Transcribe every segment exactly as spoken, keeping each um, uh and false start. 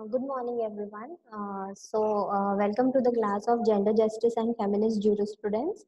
Good morning, everyone. Uh, so, uh, welcome to the class of Gender Justice and Feminist Jurisprudence.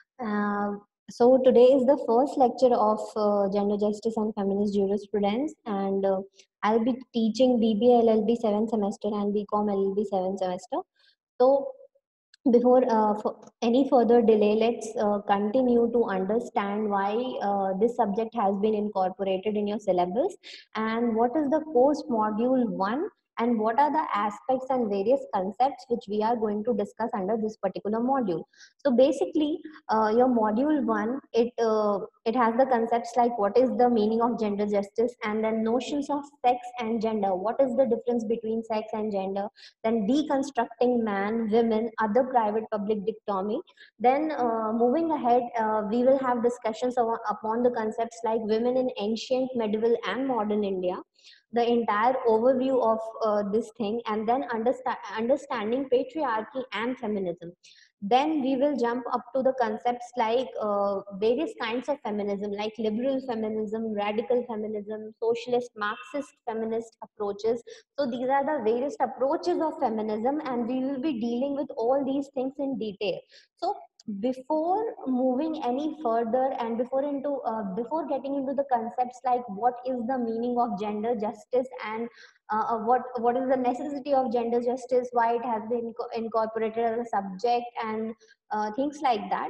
Uh, so, today is the first lecture of uh, Gender Justice and Feminist Jurisprudence, and uh, I'll be teaching B B A L L B seventh semester and B Com L L B seventh semester. So, before uh, for any further delay, let's uh, continue to understand why uh, this subject has been incorporated in your syllabus and what is the course module one and what are the aspects and various concepts which we are going to discuss under this particular module. So basically, uh, your module one, it uh, it has the concepts like what is the meaning of gender justice, and then notions of sex and gender, what is the difference between sex and gender, then deconstructing man, women, other private public dichotomy. Then uh, moving ahead, uh, we will have discussions on, upon the concepts like women in ancient, medieval and modern India, the entire overview of uh, this thing, and then understa- understanding patriarchy and feminism. Then we will jump up to the concepts like uh, various kinds of feminism, like liberal feminism, radical feminism, socialist, Marxist, feminist approaches. So these are the various approaches of feminism, and we will be dealing with all these things in detail. So before moving any further and before into uh, before getting into the concepts like what is the meaning of gender justice and uh, uh, what what is the necessity of gender justice, why it has been inco- incorporated as a subject, and uh, things like that.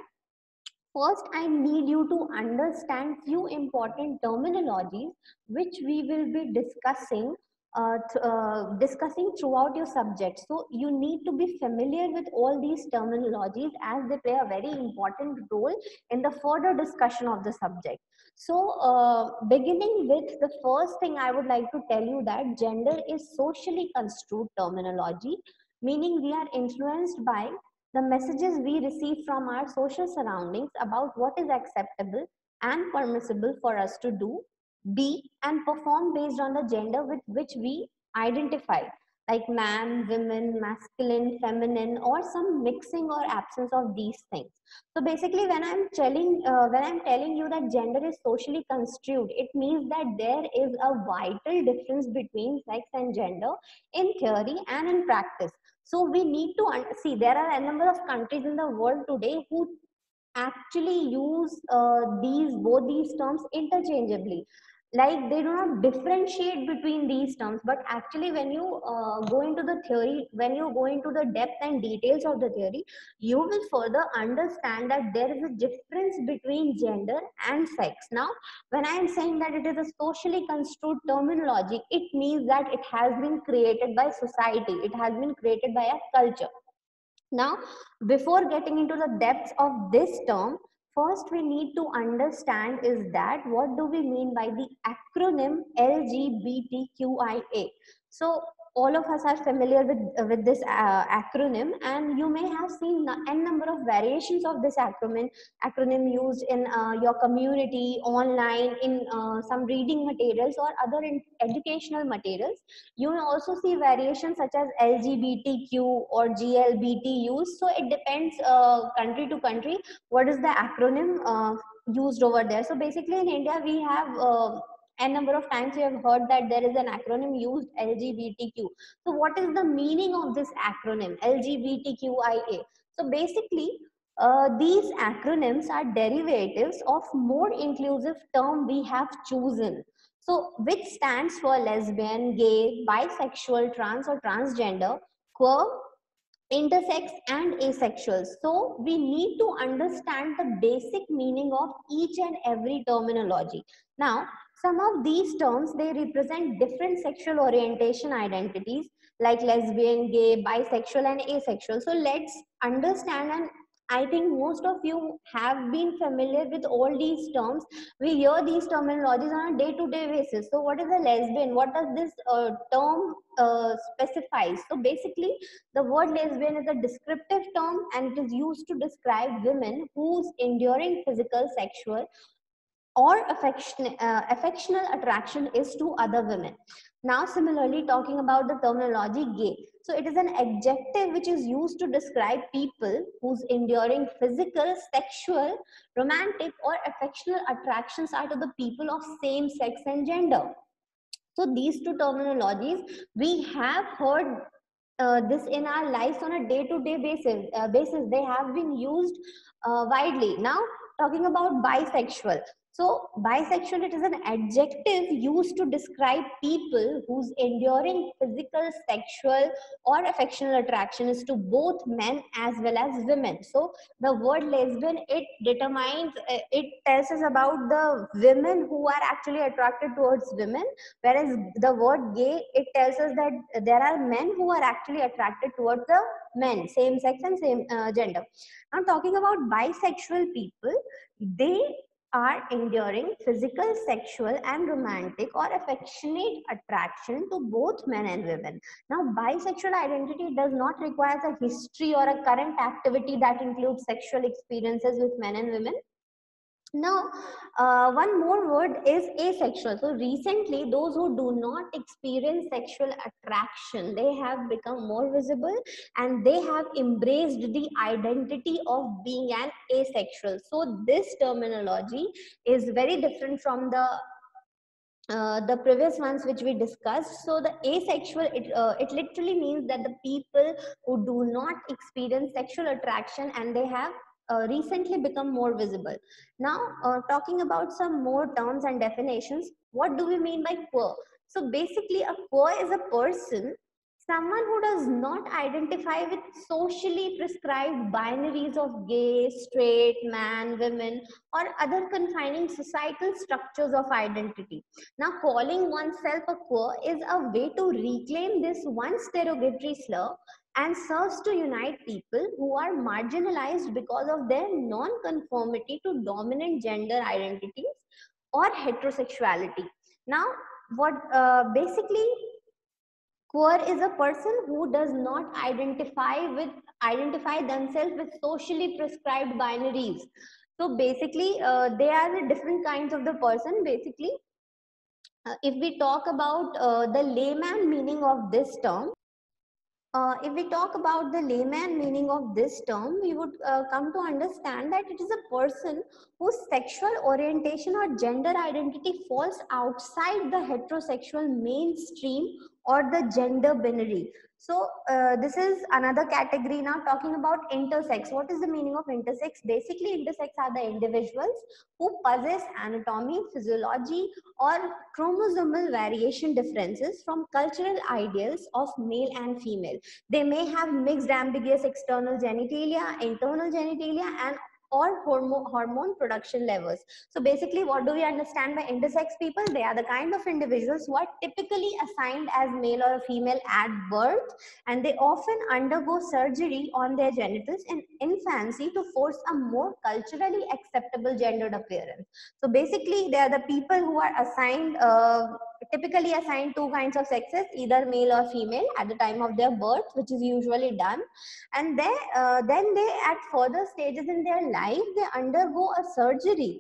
First, I need you to understand few important terminologies which we will be discussing uh, th- uh, discussing throughout your subject. So you need to be familiar with all these terminologies as they play a very important role in the further discussion of the subject. So uh, beginning with the first thing, I would like to tell you that gender is socially construed terminology, meaning we are influenced by the messages we receive from our social surroundings about what is acceptable and permissible for us to do, be, and perform based on the gender with which we identify, like man, women, masculine, feminine, or some mixing or absence of these things. So basically, when I'm telling uh, when I'm telling you that gender is socially construed, it means that there is a vital difference between sex and gender in theory and in practice. So we need to un- see there are a number of countries in the world today who actually use uh, these both these terms interchangeably, like they do not differentiate between these terms, but actually when you uh, go into the theory, when you go into the depth and details of the theory, you will further understand that there is a difference between gender and sex. Now when I am saying that it is a socially construed terminology, it means that it has been created by society, it has been created by a culture. Now, before getting into the depths of this term, first we need to understand is that what do we mean by the acronym L G B T Q I A. So all of us are familiar with uh, with this uh, acronym, and you may have seen n n number of variations of this acronym acronym used in uh, your community, online, in uh, some reading materials or other in educational materials. You may also see variations such as L G B T Q or G L B T used. So it depends uh, country to country what is the acronym uh, used over there. So basically in India we have uh, a number of times you have heard that there is an acronym used L G B T Q. So what is the meaning of this acronym L G B T Q I A? So basically uh, these acronyms are derivatives of more inclusive term we have chosen, so which stands for lesbian, gay, bisexual, trans or transgender, queer, intersex and asexual. So we need to understand the basic meaning of each and every terminology. Now, some of these terms, they represent different sexual orientation identities like lesbian, gay, bisexual and asexual. So let's understand, and I think most of you have been familiar with all these terms. We hear these terminologies on a day-to-day basis. So what is a lesbian? What does this uh, term uh, specify? So basically, the word lesbian is a descriptive term and it is used to describe women whose enduring physical, sexual, or affection, uh, affectional attraction is to other women. Now, similarly, talking about the terminology gay. So, it is an adjective which is used to describe people whose enduring physical, sexual, romantic, or affectional attractions are to the people of same sex and gender. So these two terminologies, we have heard uh, this in our lives on a day-to-day basis. Uh, basis. They have been used uh, widely. Now, talking about bisexual. So, bisexual, it is an adjective used to describe people whose enduring physical, sexual, or affectional attraction is to both men as well as women. So, the word lesbian, it determines, uh, it tells us about the women who are actually attracted towards women, whereas the word gay, it tells us that there are men who are actually attracted towards the men, same sex and same uh, gender. Now, talking about bisexual people, they are enduring physical, sexual, and romantic or affectionate attraction to both men and women. Now, bisexual identity does not require a history or a current activity that includes sexual experiences with men and women. Now, uh, one more word is asexual. So recently, those who do not experience sexual attraction, they have become more visible and they have embraced the identity of being an asexual. So this terminology is very different from the uh, the previous ones which we discussed. So the asexual, it, uh, it literally means that the people who do not experience sexual attraction and they have uh, recently become more visible. Now, uh, talking about some more terms and definitions, what do we mean by queer? So basically, a queer is a person, someone who does not identify with socially prescribed binaries of gay, straight, man, women, or other confining societal structures of identity. Now, calling oneself a queer is a way to reclaim this once derogatory slur and serves to unite people who are marginalized because of their non-conformity to dominant gender identities or heterosexuality. Now, what uh, basically queer is a person who does not identify with identify themselves with socially prescribed binaries. So basically, uh, they are the different kinds of the person. Basically, uh, if we talk about uh, the layman meaning of this term, uh, if we talk about the layman meaning of this term, we would uh, come to understand that it is a person whose sexual orientation or gender identity falls outside the heterosexual mainstream or the gender binary. So uh, this is another category. Now talking about intersex. What is the meaning of intersex? Basically, intersex are the individuals who possess anatomy, physiology, or chromosomal variation differences from cultural ideals of male and female. They may have mixed ambiguous external genitalia, internal genitalia, and or hormone, hormone production levels. So basically, what do we understand by intersex people? They are the kind of individuals who are typically assigned as male or female at birth, and they often undergo surgery on their genitals in infancy to force a more culturally acceptable gendered appearance. So basically, they are the people who are assigned, uh, typically assigned two kinds of sexes, either male or female, at the time of their birth, which is usually done. And they, uh, then they, at further stages in their life, they undergo a surgery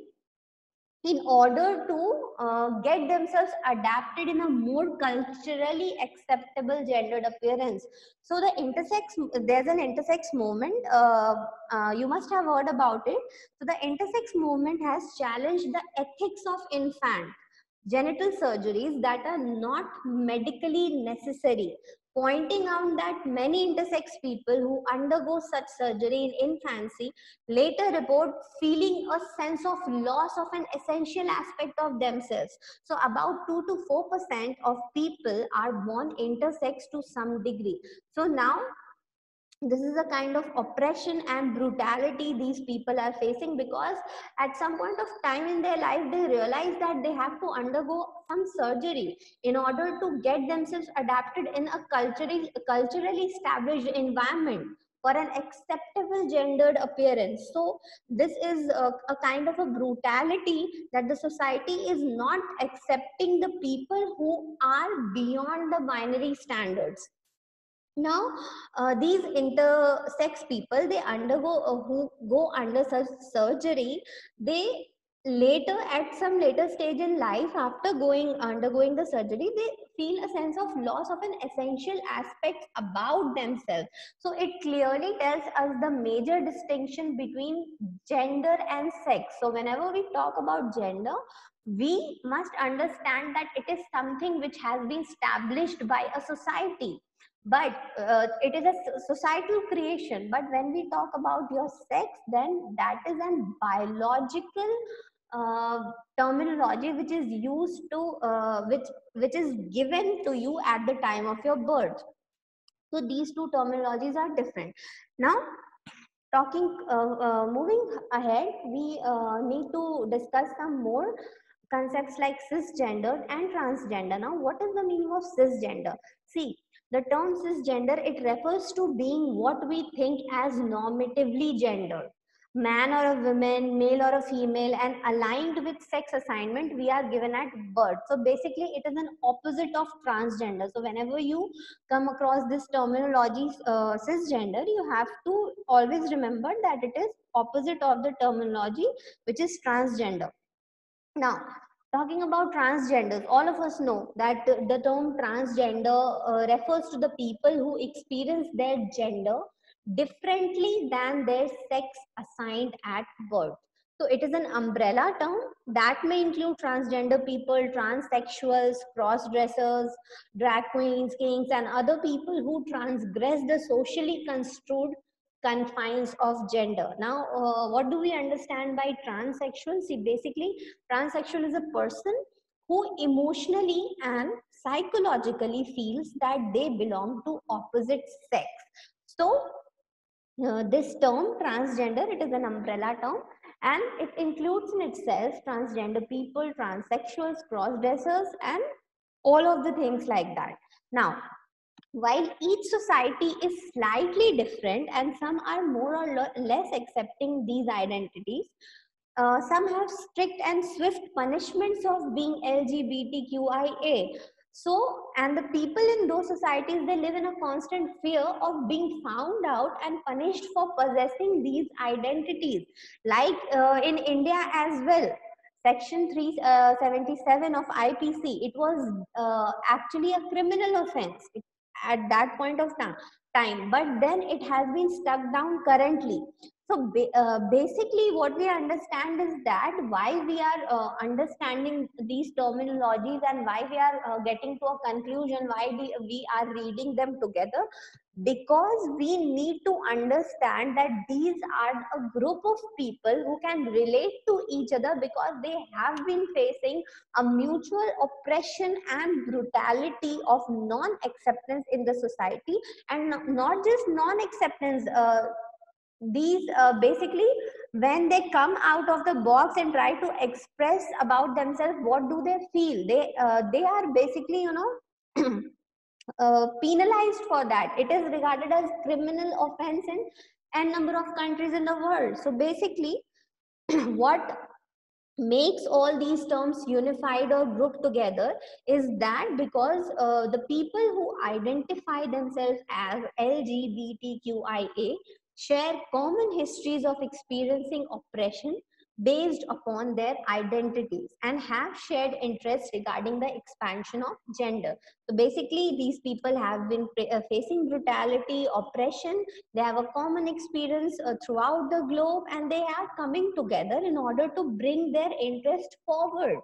in order to uh, get themselves adapted in a more culturally acceptable gendered appearance. So the intersex, there's an intersex movement. Uh, uh, you must have heard about it. So the intersex movement has challenged the ethics of infant genital surgeries that are not medically necessary, pointing out that many intersex people who undergo such surgery in infancy later report feeling a sense of loss of an essential aspect of themselves. So about two to four percent of people are born intersex to some degree. So now this is a kind of oppression and brutality these people are facing, because at some point of time in their life they realize that they have to undergo some surgery in order to get themselves adapted in a culturally culturally established environment for an acceptable gendered appearance. So this is a, a kind of a brutality that the society is not accepting the people who are beyond the binary standards. Now, uh, these intersex people, they undergo uh, who go under such surgery, they later, at some later stage in life, after going undergoing the surgery, they feel a sense of loss of an essential aspect about themselves. So it clearly tells us the major distinction between gender and sex. So whenever we talk about gender, we must understand that it is something which has been established by a society, but uh, it is a societal creation. But when we talk about your sex, then that is a biological uh, terminology which is used to uh, which which is given to you at the time of your birth. So these two terminologies are different. Now, talking uh, uh, moving ahead, we uh, need to discuss some more concepts like cisgender and transgender. Now, what is the meaning of cisgender? See, the term cisgender, it refers to being what we think as normatively gendered, man or a woman, male or a female, and aligned with sex assignment we are given at birth. So basically, it is an opposite of transgender. So whenever you come across this terminology, uh, cisgender, you have to always remember that it is opposite of the terminology which is transgender. Now, talking about transgenders, all of us know that the term transgender uh, refers to the people who experience their gender differently than their sex assigned at birth. So it is an umbrella term that may include transgender people, transsexuals, cross-dressers, drag queens, kings, and other people who transgress the socially construed confines of gender. Now, uh, what do we understand by transsexual? See, basically, transsexual is a person who emotionally and psychologically feels that they belong to opposite sex. So, uh, this term transgender, it is an umbrella term, and it includes in itself transgender people, transsexuals, cross-dressers, and all of the things like that. Now, while each society is slightly different and some are more or less accepting these identities, uh, some have strict and swift punishments of being L G B T Q I A. So, and the people in those societies, they live in a constant fear of being found out and punished for possessing these identities. Like uh, in India as well, Section three seventy-seven of I P C, it was uh, actually a criminal offense at that point of time, time but then it has been stuck down currently. So ba- uh, basically what we understand is that why we are uh, understanding these terminologies and why we are uh, getting to a conclusion, why we, we are reading them together, because we need to understand that these are a group of people who can relate to each other because they have been facing a mutual oppression and brutality of non-acceptance in the society. And not just non-acceptance, uh, these uh, basically, when they come out of the box and try to express about themselves, what do they feel, they uh, they are basically, you know, uh, penalized for that. It is regarded as criminal offense in n number of countries in the world. So basically, what makes all these terms unified or grouped together is that because uh, the people who identify themselves as L G B T Q I A share common histories of experiencing oppression based upon their identities and have shared interests regarding the expansion of gender. So basically, these people have been uh, facing brutality, oppression. They have a common experience uh, throughout the globe, and they are coming together in order to bring their interest forward,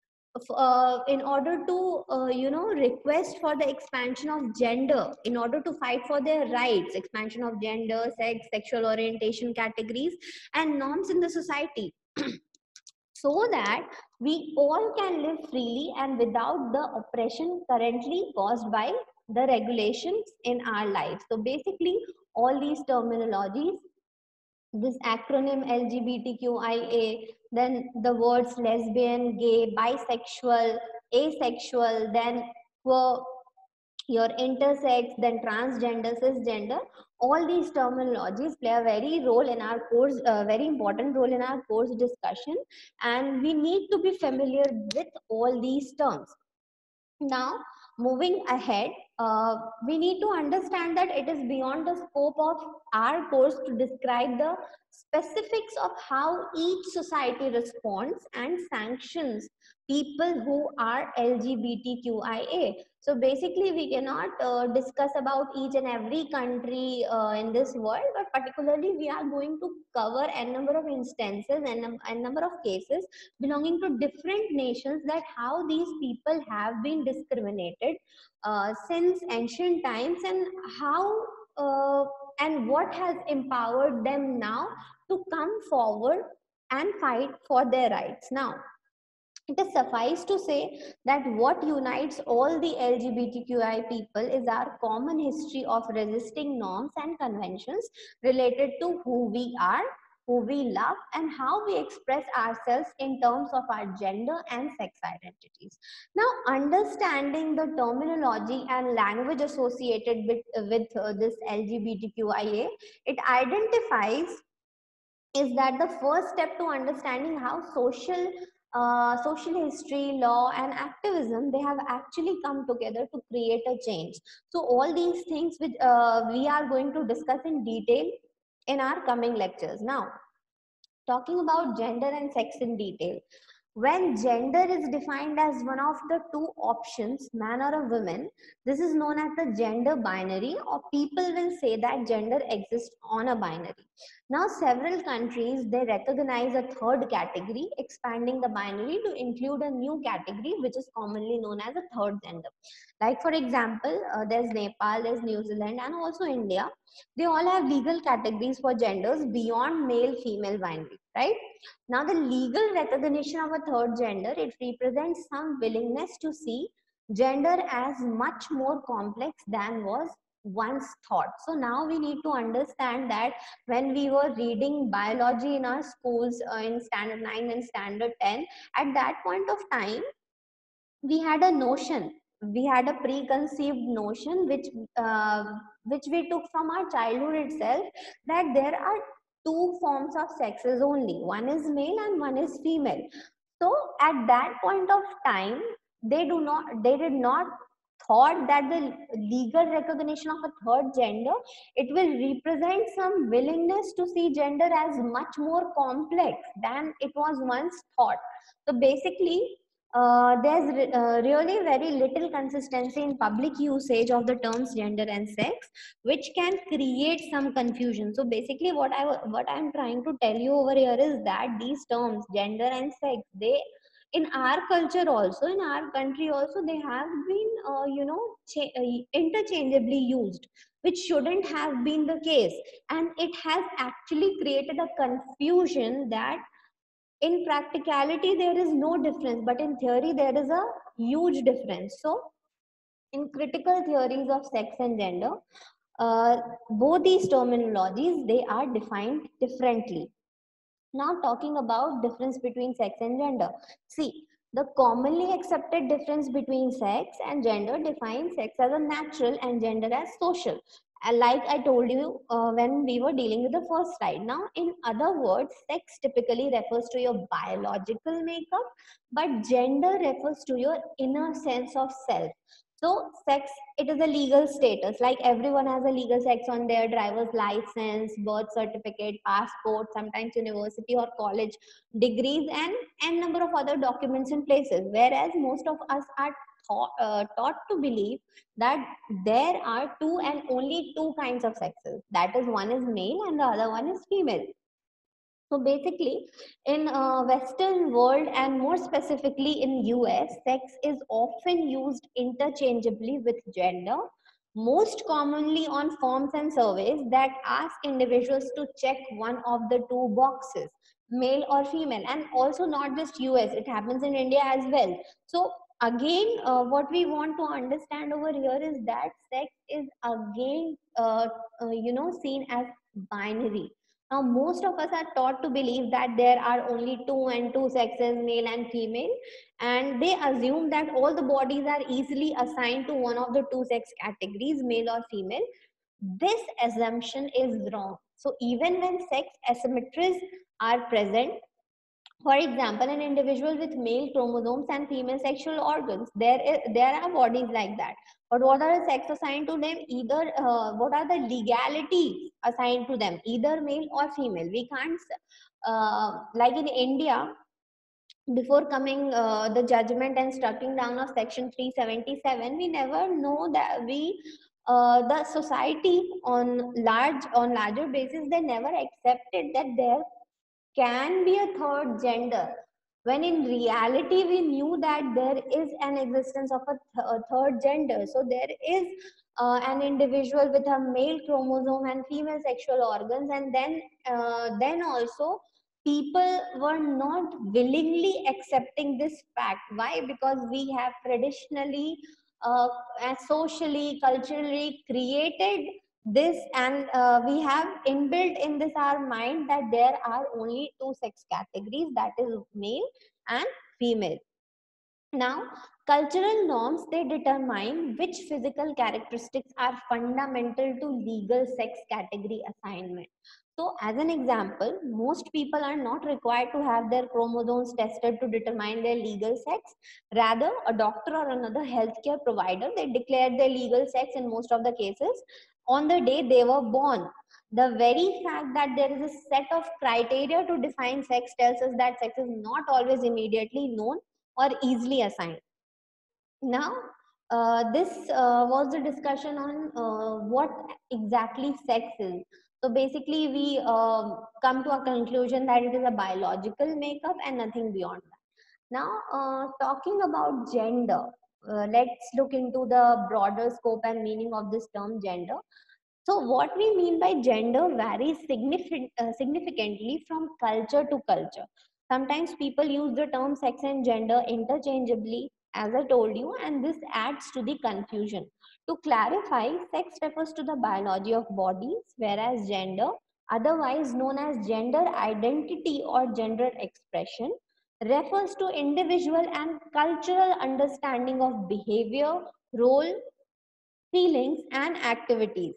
uh, in order to uh, you know, request for the expansion of gender, in order to fight for their rights, expansion of gender, sex, sexual orientation categories and norms in the society, so that we all can live freely and without the oppression currently caused by the regulations in our lives. So basically, all these terminologies, this acronym L G B T Q I A, then the words lesbian, gay, bisexual, asexual, then queer, your intersex, then transgender, cisgender, all these terminologies play a very role in our course, a very important role in our course discussion, and we need to be familiar with all these terms. Now, moving ahead, uh, we need to understand that it is beyond the scope of our course to describe the specifics of how each society responds and sanctions people who are L G B T Q I A. So basically we cannot uh, discuss about each and every country uh, in this world, but particularly we are going to cover n number of instances and n n number of cases belonging to different nations, that how these people have been discriminated uh, since ancient times, and how uh, and what has empowered them now to come forward and fight for their rights. Now, it is suffice to say that what unites all the L G B T Q I people is our common history of resisting norms and conventions related to who we are, who we love, and how we express ourselves in terms of our gender and sex identities. Now, understanding the terminology and language associated with, with uh, this L G B T Q I A, it identifies is that the first step to understanding how social uh, social history, law, and activism, they have actually come together to create a change. So all these things which uh, we are going to discuss in detail in our coming lectures. Now, talking about gender and sex in detail, when gender is defined as one of the two options, man or a woman, this is known as the gender binary, or people will say that gender exists on a binary. Now, several countries, they recognize a third category, expanding the binary to include a new category, which is commonly known as a third gender. Like, for example, uh, there's Nepal, there's New Zealand, and also India. They all have legal categories for genders beyond male female binary, right? Now, the legal recognition of a third gender, it represents some willingness to see gender as much more complex than was once thought. So now we need to understand that when we were reading biology in our schools uh, in standard nine and standard ten, at that point of time, we had a notion, we had a preconceived notion which uh, which we took from our childhood itself, that there are two forms of sexes only, one is male and one is female. So at that point of time, they do not they did not thought that the legal recognition of a third gender, it will represent some willingness to see gender as much more complex than it was once thought. So basically, uh, there's re- uh, really very little consistency in public usage of the terms gender and sex, which can create some confusion. So basically, what I wa- what I'm trying to tell you over here is that these terms gender and sex, they in our culture also, in our country also, they have been uh, you know cha- uh, interchangeably used, which shouldn't have been the case, and it has actually created a confusion that in practicality there is no difference, but in theory there is a huge difference. So in critical theories of sex and gender, uh, both these terminologies, they are defined differently. Now, talking about difference between sex and gender, see, the commonly accepted difference between sex and gender defines sex as a natural and gender as social. And like I told you uh, when we were dealing with the first slide. Now, in other words, sex typically refers to your biological makeup, but gender refers to your inner sense of self. So, sex, it is a legal status. Like everyone has a legal sex on their driver's license, birth certificate, passport, sometimes university or college degrees, and n number of other documents in places. Whereas most of us are taught, uh, taught to believe that there are two and only two kinds of sexes. That is, one is male and the other one is female. So basically, in uh, Western world and more specifically in U S, sex is often used interchangeably with gender, most commonly on forms and surveys that ask individuals to check one of the two boxes, male or female, and also not just U S, it happens in India as well. So again, uh, what we want to understand over here is that sex is again, uh, uh, you know, seen as binary. Now, most of us are taught to believe that there are only two and two sexes, male and female, and they assume that all the bodies are easily assigned to one of the two sex categories, male or female. This assumption is wrong. So, even when sex asymmetries are present, for example, an individual with male chromosomes and female sexual organs, there is, there are bodies like that. But what are the sex assigned to them? Either uh, what are the legalities assigned to them? Either male or female. We can't uh, like in India. before coming uh, the judgment and striking down of section three seventy-seven, we never know that we uh, the society on large on larger basis, they never accepted that there can be a third gender, when in reality we knew that there is an existence of a, th- a third gender. So there is uh, an individual with a male chromosome and female sexual organs, and then uh, then also people were not willingly accepting this fact. Why? Because we have traditionally uh, and socially, culturally created this, and uh, we have inbuilt in this our mind that there are only two sex categories, that is male and female. Now, cultural norms, they determine which physical characteristics are fundamental to legal sex category assignment. So, as an example, most people are not required to have their chromosomes tested to determine their legal sex. Rather, a doctor or another healthcare provider, they declare their legal sex in most of the cases on the day they were born. The very fact that there is a set of criteria to define sex tells us that sex is not always immediately known or easily assigned. Now, uh, this uh, was the discussion on uh, what exactly sex is. So basically, we um come to a conclusion that it is a biological makeup and nothing beyond that. Now, uh, talking about gender, uh, let's look into the broader scope and meaning of this term gender. So, what we mean by gender varies significant, uh, significantly from culture to culture. Sometimes people use the term sex and gender interchangeably, as I told you, and this adds to the confusion. To clarify, sex refers to the biology of bodies, whereas gender, otherwise known as gender identity or gender expression, refers to individual and cultural understanding of behavior, role, feelings, and activities.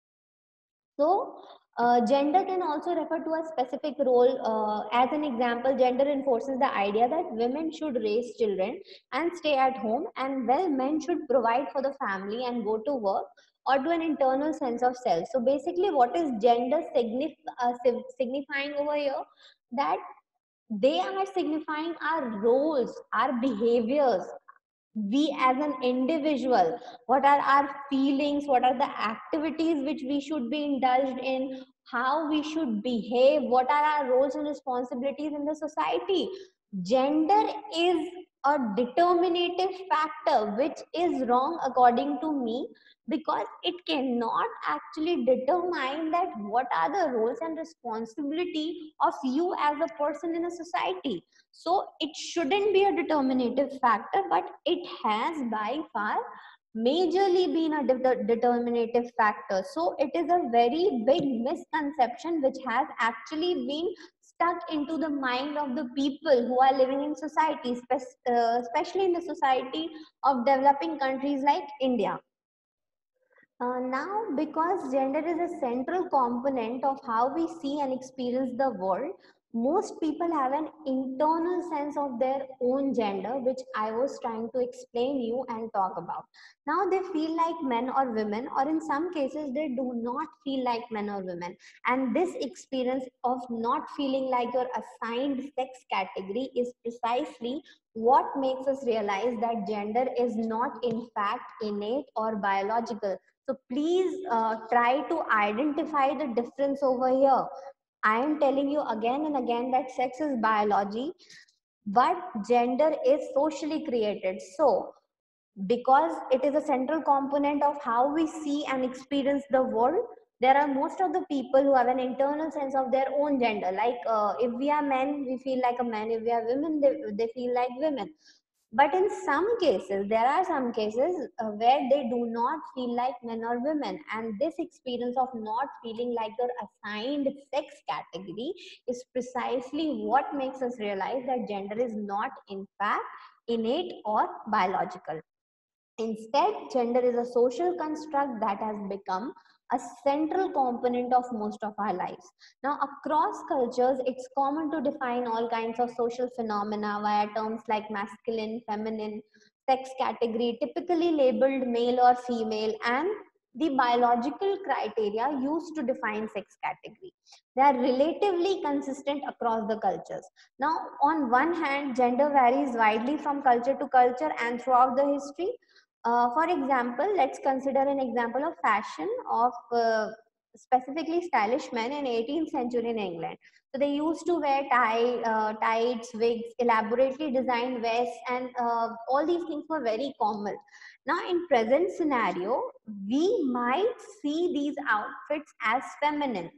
So, uh, gender can also refer to a specific role. Uh, as an example, gender enforces the idea that women should raise children and stay at home, and well, men should provide for the family and go to work, or to an internal sense of self. So, basically, what is gender signif- uh, sig- signifying over here? That they are signifying our roles, our behaviors, we as an individual, what are our feelings, what are the activities which we should be indulged in, how we should behave, what are our roles and responsibilities in the society. Gender is a determinative factor, which is wrong according to me, because it cannot actually determine that what are the roles and responsibility of you as a person in a society. So it shouldn't be a determinative factor, but it has by far majorly been a de- determinative factor. So it is a very big misconception which has actually been stuck into the mind of the people who are living in society, spe- uh, especially in the society of developing countries like India. Uh, now, because gender is a central component of how we see and experience the world, most people have an internal sense of their own gender, which I was trying to explain you and talk about. Now, they feel like men or women, or in some cases, they do not feel like men or women. And this experience of not feeling like your assigned sex category is precisely what makes us realize that gender is not, in fact, innate or biological. so please uh, try to identify the difference over here. I am telling you again and again that sex is biology, but gender is socially created. So, because it is a central component of how we see and experience the world, there are most of the people who have an internal sense of their own gender. Like uh, if we are men, we feel like a man. If we are women, they, they feel like women. But in some cases, there are some cases uh, where they do not feel like men or women. And this experience of not feeling like your assigned sex category is precisely what makes us realize that gender is not, in fact, innate or biological. Instead, gender is a social construct that has become a central component of most of our lives. Now, across cultures, it's common to define all kinds of social phenomena via terms like masculine, feminine, sex category, typically labeled male or female, and the biological criteria used to define sex category. They are relatively consistent across the cultures. Now, on one hand, gender varies widely from culture to culture and throughout the history. Uh, for example, let's consider an example of fashion of uh, specifically stylish men in eighteenth century in England. So they used to wear tie, uh, tights, wigs, elaborately designed vests, and uh, all these things were very common. Now, in present scenario, we might see these outfits as feminine.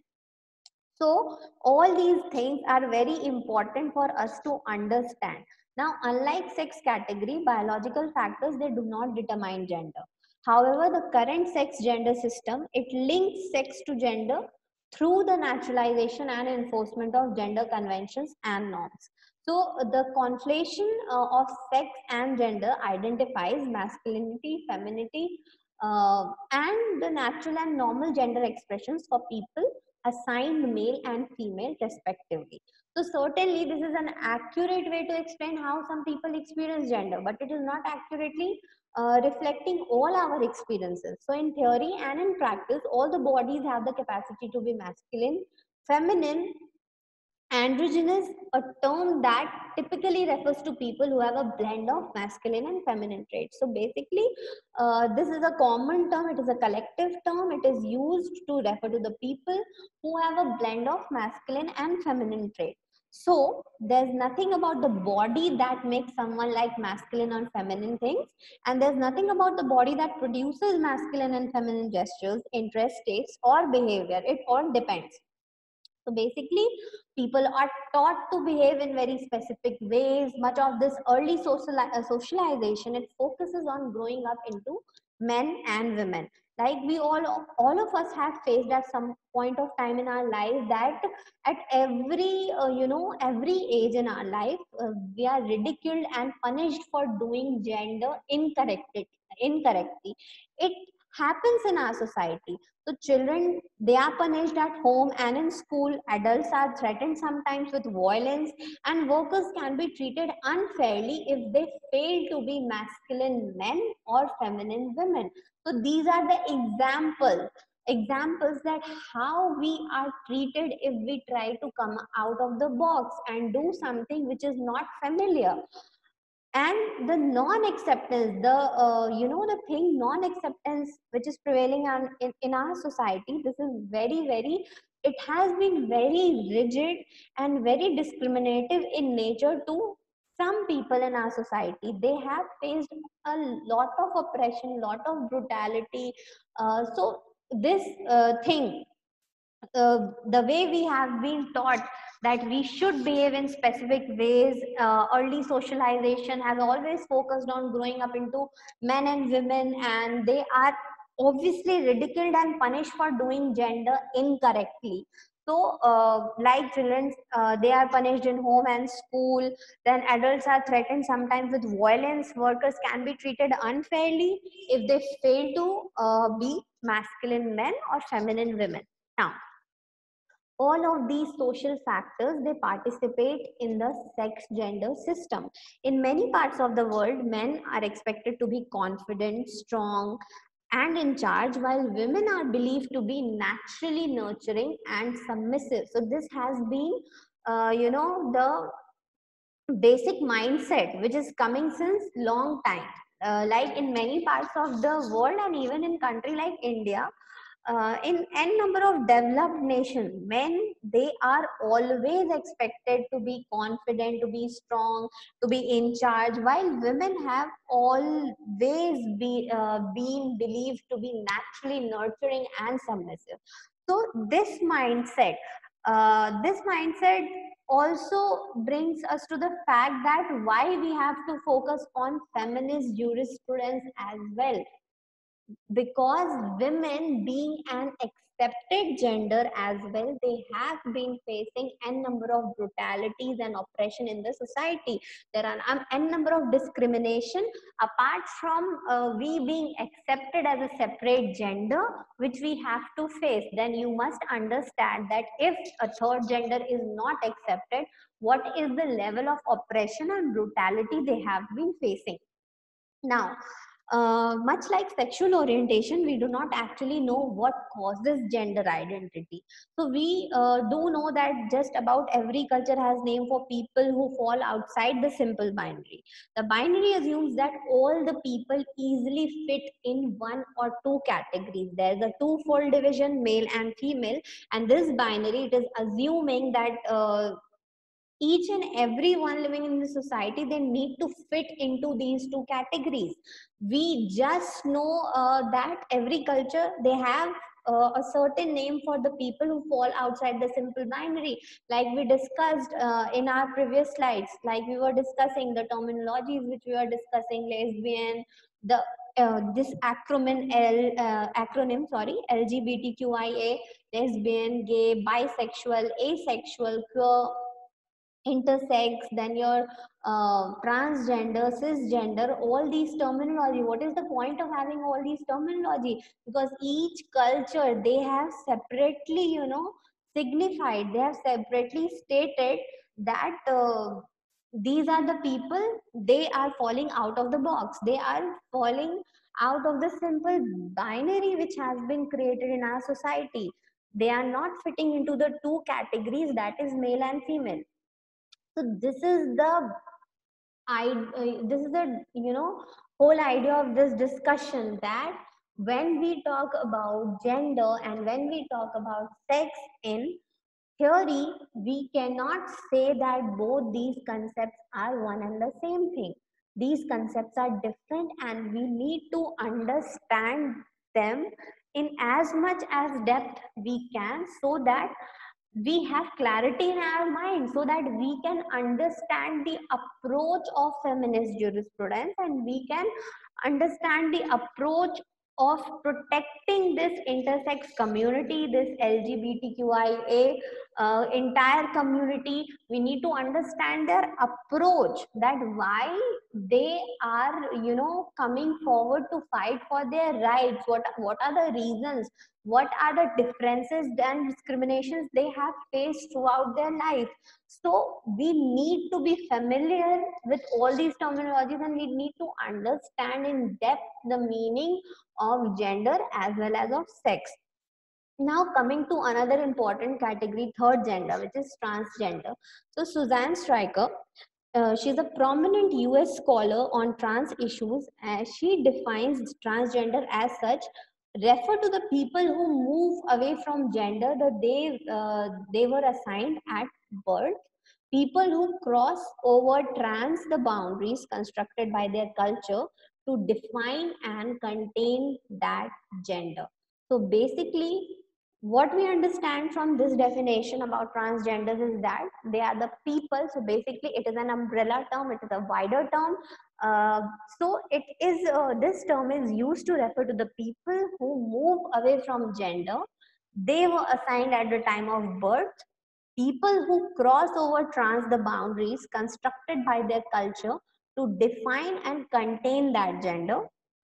So all these things are very important for us to understand. Now, unlike sex category, biological factors, they do not determine gender. However, the current sex gender system, it links sex to gender through the naturalization and enforcement of gender conventions and norms. So the conflation uh, of sex and gender identifies masculinity, femininity, uh, and the natural and normal gender expressions for people assigned male and female respectively. So certainly this is an accurate way to explain how some people experience gender, but it is not accurately uh, reflecting all our experiences. So in theory and in practice, all the bodies have the capacity to be masculine, feminine, androgynous, a term that typically refers to people who have a blend of masculine and feminine traits. So basically, uh, this is a common term, it is a collective term, it is used to refer to the people who have a blend of masculine and feminine traits. So there's nothing about the body that makes someone like masculine or feminine things, and there's nothing about the body that produces masculine and feminine gestures, interests, tastes, or behavior. It all depends. So basically, people are taught to behave in very specific ways. Much of this early social, uh, socialization, it focuses on growing up into men and women. Like we all, all of us have faced at some point of time in our life that at every, uh, you know, every age in our life, uh, we are ridiculed and punished for doing gender incorrectly. Incorrectly, it happens in our society. So children, they are punished at home and in school. Adults are threatened sometimes with violence, and workers can be treated unfairly if they fail to be masculine men or feminine women. So these are the examples examples that how we are treated if we try to come out of the box and do something which is not familiar. And the non-acceptance, the uh, you know the thing non-acceptance which is prevailing on, in, in our society, this is very very, it has been very rigid and very discriminative in nature to some people in our society. They have faced a lot of oppression, lot of brutality. Uh, so this uh, thing, uh, the way we have been taught that we should behave in specific ways, uh, early socialization has always focused on growing up into men and women, and they are obviously ridiculed and punished for doing gender incorrectly. So, uh, like children, uh, they are punished in home and school. Then adults are threatened sometimes with violence. Workers can be treated unfairly if they fail to uh, be masculine men or feminine women. Now, all of these social factors, they participate in the sex gender system. In many parts of the world, men are expected to be confident, strong, and in charge, while women are believed to be naturally nurturing and submissive. So this has been uh, you know the basic mindset which is coming since long time. Uh, like in many parts of the world and even in country like India, uh, in n number of developed nations, men, they are always expected to be confident, to be strong, to be in charge, while women have always be, uh, been believed to be naturally nurturing and submissive. So this mindset, uh, this mindset also brings us to the fact that why we have to focus on feminist jurisprudence as well, because women being an accepted gender as well, they have been facing n number of brutalities and oppression in the society. There are um, n number of discrimination apart from uh, we being accepted as a separate gender which we have to face. Then you must understand that if a third gender is not accepted, what is the level of oppression and brutality they have been facing. Now, Uh, much like sexual orientation, we do not actually know what causes gender identity. So we uh, do know that just about every culture has name for people who fall outside the simple binary. The binary assumes that all the people easily fit in one or two categories. There's a two-fold division, male and female, and this binary, it is assuming that uh, each and everyone living in the society, they need to fit into these two categories. We just know uh, that every culture, they have uh, a certain name for the people who fall outside the simple binary, like we discussed uh, in our previous slides, like we were discussing the terminologies which we were discussing, lesbian, the uh, this acronym L uh, acronym sorry L G B T Q I A, lesbian, gay, bisexual, asexual, queer, intersex, then your uh, transgender, cisgender, all these terminology. What is the point of having all these terminology? Because each culture, they have separately, you know, signified, they have separately stated that uh, these are the people, they are falling out of the box. They are falling out of the simple binary which has been created in our society. They are not fitting into the two categories, that is male and female. So this is the I uh, this is the, you know, whole idea of this discussion, that when we talk about gender and when we talk about sex in theory, we cannot say that both these concepts are one and the same thing. These concepts are different and we need to understand them in as much as depth we can, so that we have clarity in our mind, so that we can understand the approach of feminist jurisprudence, and we can understand the approach of protecting this intersex community, this L G B T Q I A uh, entire community. We need to understand their approach, that why they are, you know, coming forward to fight for their rights. What what are the reasons? What are the differences and discriminations they have faced throughout their life? So we need to be familiar with all these terminologies, and we need to understand in depth the meaning of gender as well as of sex. Now coming to another important category, third gender, which is transgender. So Suzanne Stryker, uh, she's a prominent U S scholar on trans issues, and she defines transgender as such, refer to the people who move away from gender that they uh, they were assigned at birth, people who cross over trans the boundaries constructed by their culture to define and contain that gender. So basically, what we understand from this definition about transgenders is that they are the people. So basically it is an umbrella term, it is a wider term. uh, so it is uh, this term is used to refer to the people who move away from gender they were assigned at the time of birth, people who cross over trans the boundaries constructed by their culture to define and contain that gender.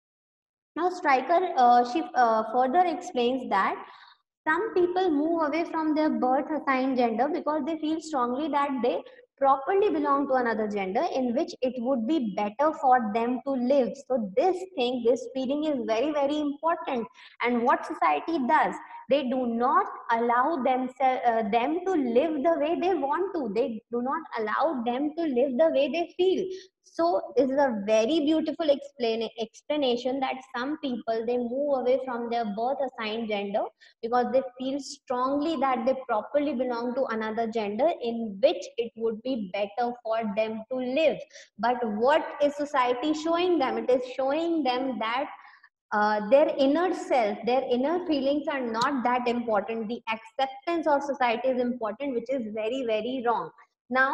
Now Stryker, uh, she uh, further explains that some people move away from their birth assigned gender because they feel strongly that they properly belong to another gender in which it would be better for them to live. So this thing, this feeling is very, very important. And what society does, they do not allow themselves uh, them to live the way they want to. They do not allow them to live the way they feel. So this is a very beautiful explain explanation that some people, they move away from their birth assigned gender because they feel strongly that they properly belong to another gender in which it would be better for them to live. But what is society showing them? It is showing them that uh, their inner self, their inner feelings are not that important. The acceptance of society is important, which is very, very wrong. Now,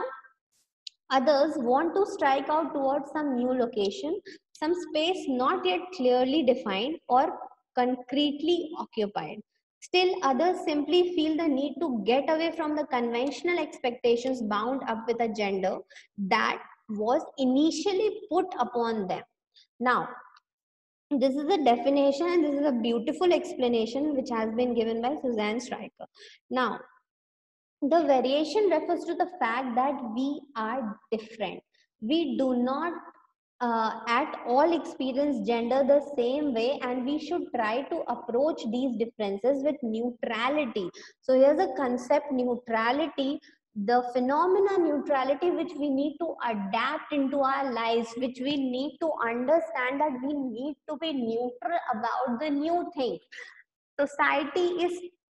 others want to strike out towards some new location, some space not yet clearly defined or concretely occupied. Still, others simply feel the need to get away from the conventional expectations bound up with a gender that was initially put upon them. Now, this is a definition and this is a beautiful explanation which has been given by Suzanne Stryker. Now, the variation refers to the fact that we are different. We do not uh, at all experience gender the same way, and we should try to approach these differences with neutrality. So here's a concept: neutrality, the phenomena neutrality, which we need to adapt into our lives, which we need to understand that we need to be neutral about the new thing. Society is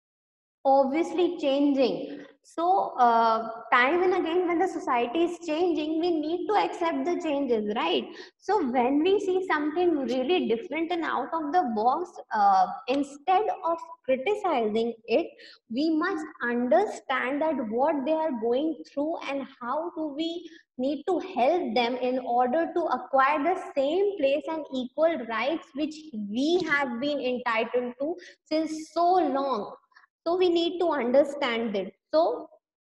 obviously changing. So uh, time and again, when the society is changing, we need to accept the changes, right? So when we see something really different and out of the box, uh, instead of criticizing it, we must understand that what they are going through and how do we need to help them in order to acquire the same place and equal rights which we have been entitled to since so long. So we need to understand it. So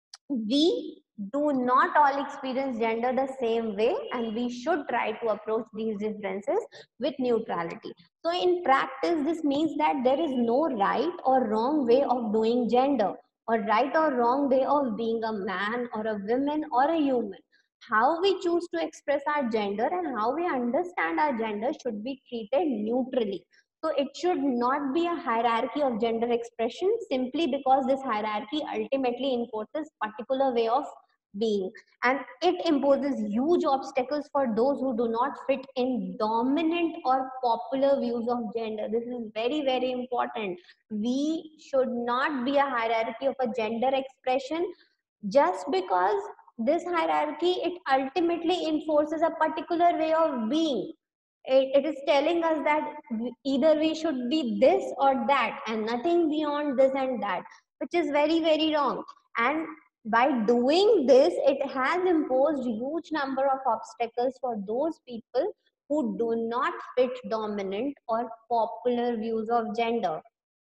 we do not all experience gender the same way, and we should try to approach these differences with neutrality. So in practice, this means that there is no right or wrong way of doing gender, or right or wrong way of being a man or a woman or a human. How we choose to express our gender and how we understand our gender should be treated neutrally. So it should not be a hierarchy of gender expression simply because this hierarchy ultimately enforces particular way of being, and it imposes huge obstacles for those who do not fit in dominant or popular views of gender. This is very very important. We should not be a hierarchy of a gender expression just because this hierarchy it ultimately enforces a particular way of being. It, it is telling us that either we should be this or that and nothing beyond this and that, which is very very wrong. And by doing this, it has imposed huge number of obstacles for those people who do not fit dominant or popular views of gender.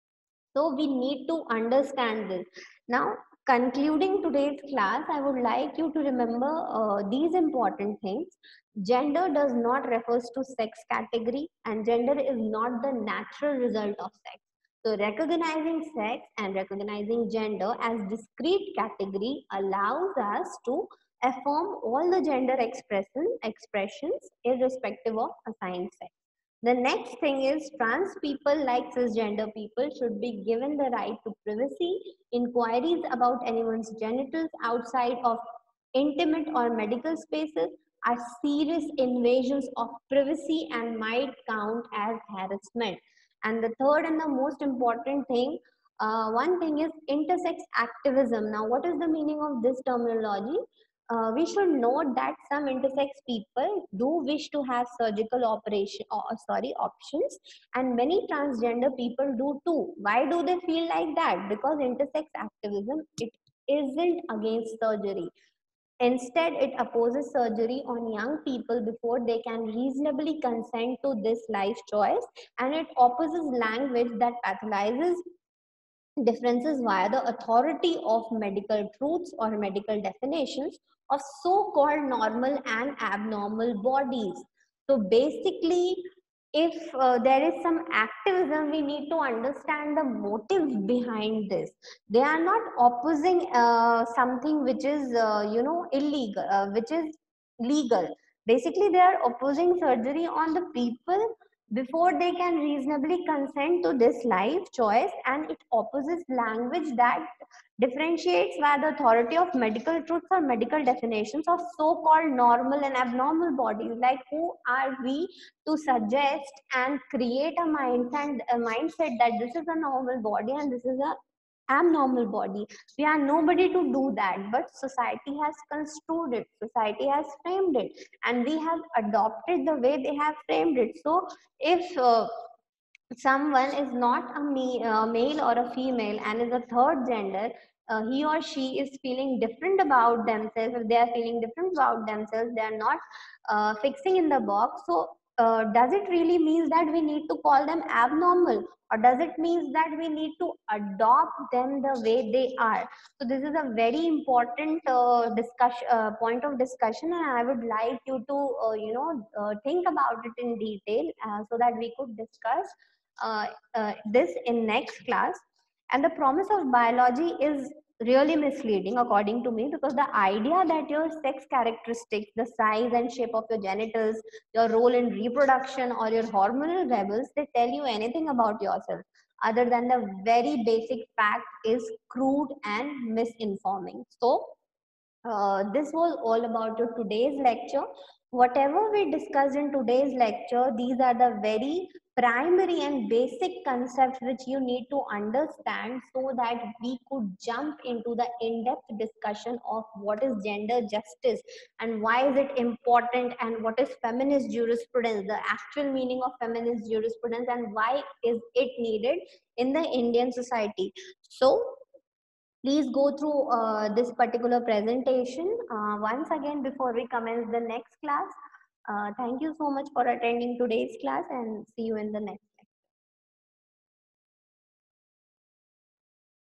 So we need to understand this. Now, concluding today's class, I would like you to remember uh, these important things. Gender does not refers to sex category, and gender is not the natural result of sex. So recognizing sex and recognizing gender as discrete category allows us to affirm all the gender expression, expressions irrespective of assigned sex. The next thing is trans people like cisgender people should be given the right to privacy. Inquiries about anyone's genitals outside of intimate or medical spaces are serious invasions of privacy and might count as harassment. And the third and the most important thing, uh, one thing is intersex activism. Now, what is the meaning of this terminology? Uh, we should note that some intersex people do wish to have surgical operation or sorry options, and many transgender people do too. Why do they feel like that? Because intersex activism, it isn't against surgery. Instead, it opposes surgery on young people before they can reasonably consent to this life choice, and it opposes language that pathologizes differences via the authority of medical truths or medical definitions of so-called normal and abnormal bodies. So basically, if uh, there is some activism, we need to understand the motives behind this. They are not opposing uh, something which is, uh, you know, illegal, uh, which is legal. Basically, they are opposing surgery on the people before they can reasonably consent to this life choice, and it opposes language that differentiates where the authority of medical truths or medical definitions of so-called normal and abnormal bodies. Like, who are we to suggest and create a mindset, a mindset that this is a normal body and this is a abnormal body? We are nobody to do that, but society has construed it, society has framed it, and we have adopted the way they have framed it. So if uh, someone is not a me, uh, male or a female and is a third gender, uh, he or she is feeling different about themselves, if they are feeling different about themselves, they are not uh, fixing in the box. So uh, does it really means that we need to call them abnormal, or does it means that we need to adopt them the way they are? So this is a very important uh, discussion uh, point of discussion, and I would like you to uh, you know uh, think about it in detail, uh, so that we could discuss uh, uh, this in next class. And the promise of biology is really misleading according to me, because the idea that your sex characteristics, the size and shape of your genitals, your role in reproduction, or your hormonal levels, they tell you anything about yourself other than the very basic fact is crude and misinforming. So uh, this was all about your today's lecture. Whatever we discussed in today's lecture, these are the very primary and basic concepts which you need to understand so that we could jump into the in-depth discussion of what is gender justice and why is it important, and what is feminist jurisprudence, the actual meaning of feminist jurisprudence, and why is it needed in the Indian society. So please go through uh, this particular presentation uh, once again before we commence the next class. Uh, thank you so much for attending today's class, and see you in the next.